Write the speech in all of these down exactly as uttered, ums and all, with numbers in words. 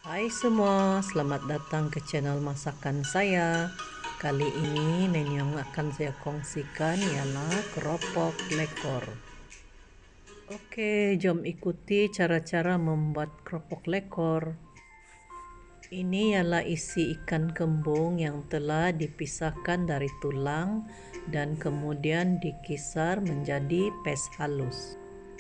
Hai semua, selamat datang ke channel masakan saya. Kali ini menu yang akan saya kongsikan ialah keropok lekor. Oke, jom ikuti cara-cara membuat keropok lekor. Ini ialah isi ikan kembung yang telah dipisahkan dari tulang dan kemudian dikisar menjadi pes halus.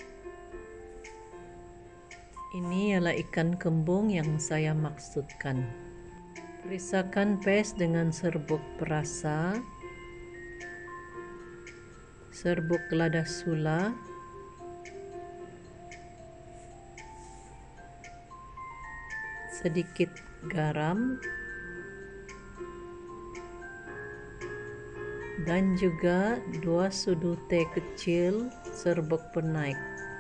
Ini ialah ikan kembung yang saya maksudkan. Perisakan pes dengan serbuk perasa, serbuk lada sula, sedikit garam, dan juga dua sudu teh kecil serbuk penaik.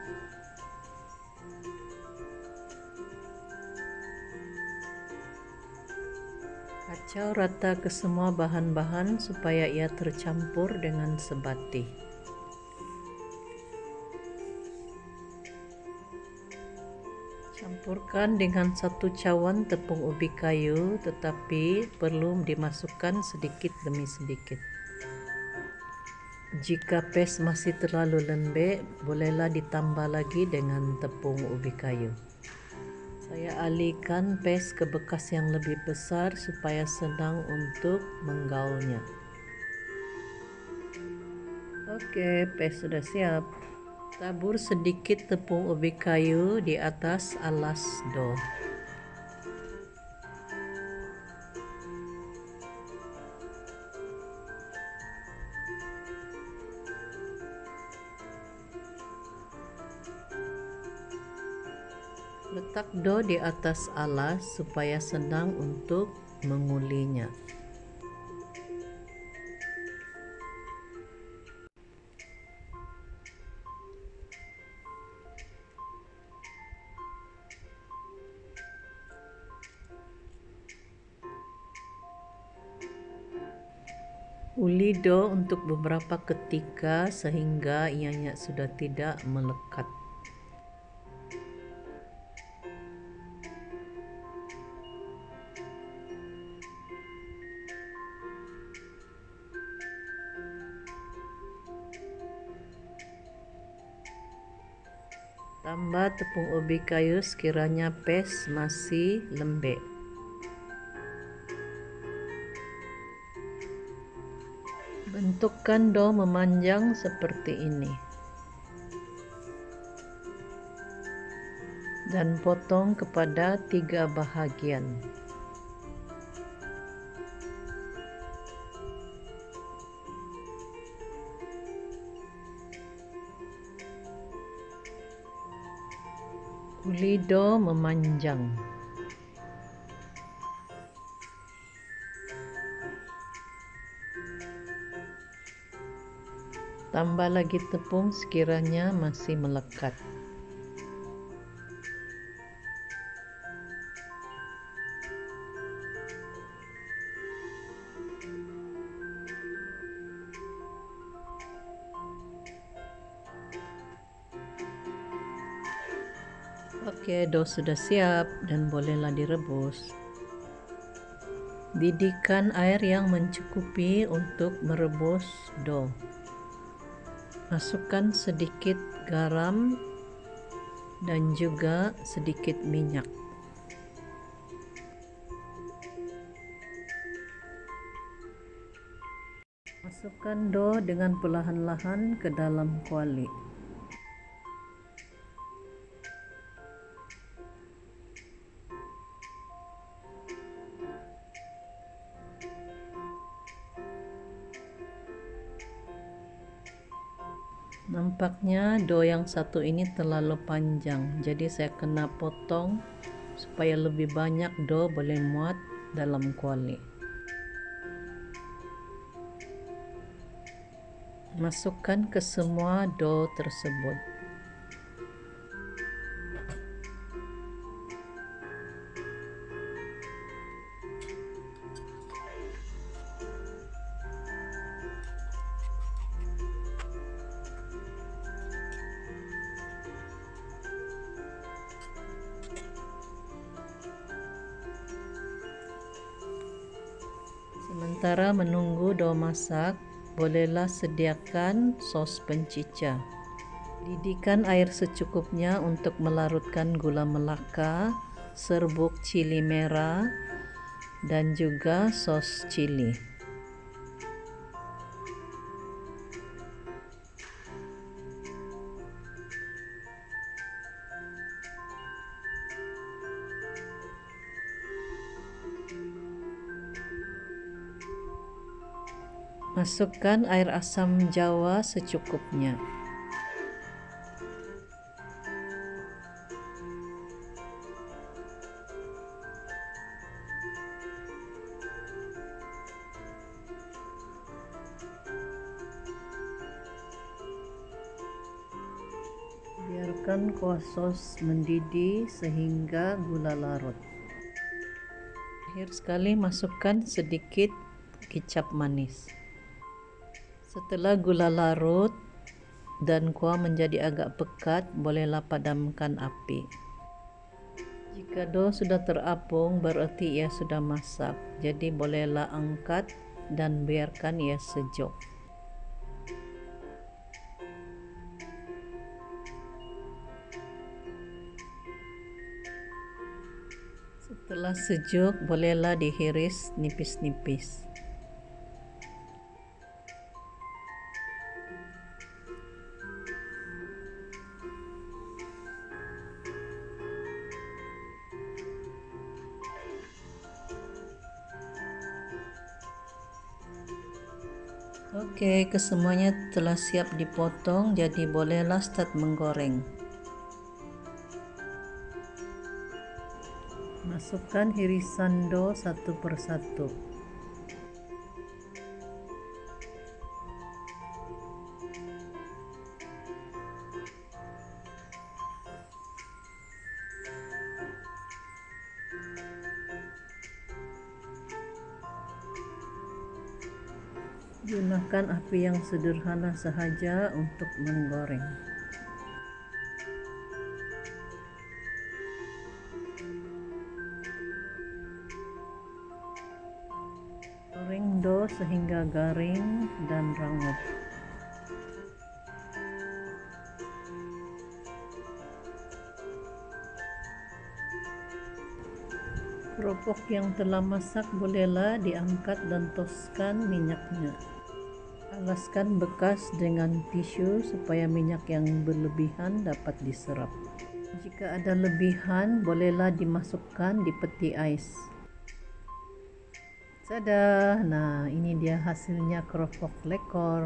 Kacau rata ke semua bahan-bahan supaya ia tercampur dengan sebati. Campurkan dengan satu cawan tepung ubi kayu, tetapi perlu dimasukkan sedikit demi sedikit. Jika pes masih terlalu lembek, bolehlah ditambah lagi dengan tepung ubi kayu. Saya alihkan pes ke bekas yang lebih besar supaya senang untuk menggaulnya. Oke, pes sudah siap. Tabur sedikit tepung ubi kayu di atas alas dough. Letak dough di atas alas supaya senang untuk mengulinya. Uli dough untuk beberapa ketika sehingga ianya sudah tidak melekat. Tambah tepung ubi kayu sekiranya pes masih lembek. Bentukkan dough memanjang seperti ini. Dan potong kepada tiga bahagian. Uli dough memanjang. Tambah lagi tepung sekiranya masih melekat. Oke, dough sudah siap dan bolehlah direbus. Didihkan air yang mencukupi untuk merebus dough. Masukkan sedikit garam dan juga sedikit minyak. Masukkan dough dengan perlahan-lahan ke dalam kuali. Nampaknya dough yang satu ini terlalu panjang, jadi saya kena potong supaya lebih banyak dough boleh muat dalam kuali. Masukkan ke semua dough tersebut. Sementara menunggu dough masak, bolehlah sediakan sos pencicah. Didihkan air secukupnya untuk melarutkan gula melaka, serbuk cili merah, dan juga sos cili. Masukkan air asam jawa secukupnya. Biarkan kuah sos mendidih sehingga gula larut. Akhir sekali masukkan sedikit kecap manis. Setelah gula larut dan kuah menjadi agak pekat, bolehlah padamkan api. Jika dough sudah terapung, berarti ia sudah masak. Jadi bolehlah angkat dan biarkan ia sejuk. Setelah sejuk, bolehlah dihiris nipis-nipis. Oke, kesemuanya telah siap dipotong, jadi bolehlah start menggoreng. Masukkan irisan dough satu persatu. Gunakan api yang sederhana sahaja untuk menggoreng. Goreng dough sehingga garing dan rangup. Keropok yang telah masak bolehlah diangkat dan toskan minyaknya. Alaskan bekas dengan tisu supaya minyak yang berlebihan dapat diserap. Jika ada lebihan, bolehlah dimasukkan di peti ais. Tada! Nah, ini dia hasilnya keropok lekor.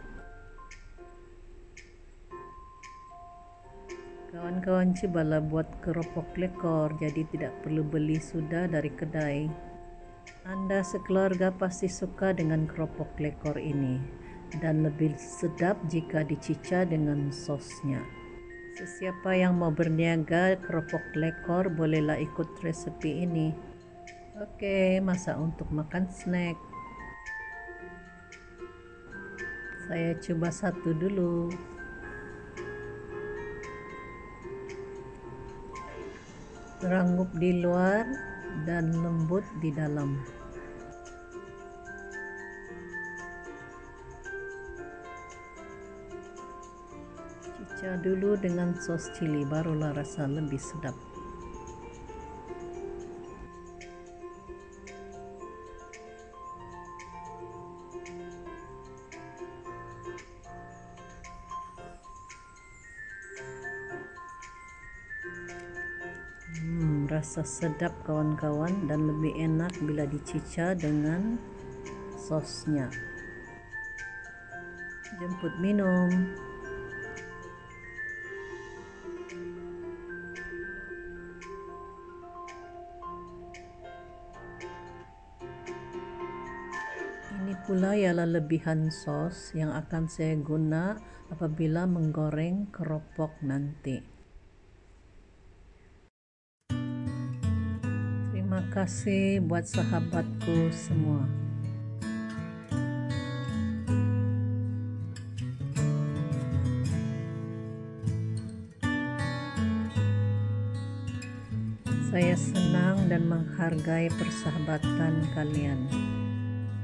Kawan-kawan, cobalah buat keropok lekor, jadi tidak perlu beli sudah dari kedai. Anda sekeluarga pasti suka dengan keropok lekor ini, dan lebih sedap jika dicicah dengan sosnya. Sesiapa yang mau berniaga keropok lekor bolehlah ikut resepi ini. Oke, masak untuk makan snack. Saya coba satu dulu. Rangup di luar dan lembut di dalam. Cicah dulu dengan sos cili, barulah rasa lebih sedap. Hmm, rasa sedap kawan-kawan, dan lebih enak bila dicicah dengan sosnya. Jemput minum. Ini pula ialah lebihan sos yang akan saya guna apabila menggoreng keropok nanti. Terima kasih buat sahabatku semua. Saya senang dan menghargai persahabatan kalian.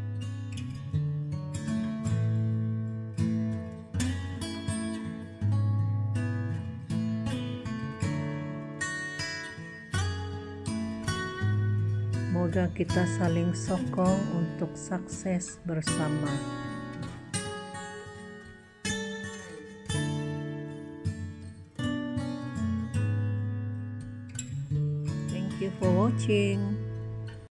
Semoga kita saling sokong untuk sukses bersama. Thank you for watching.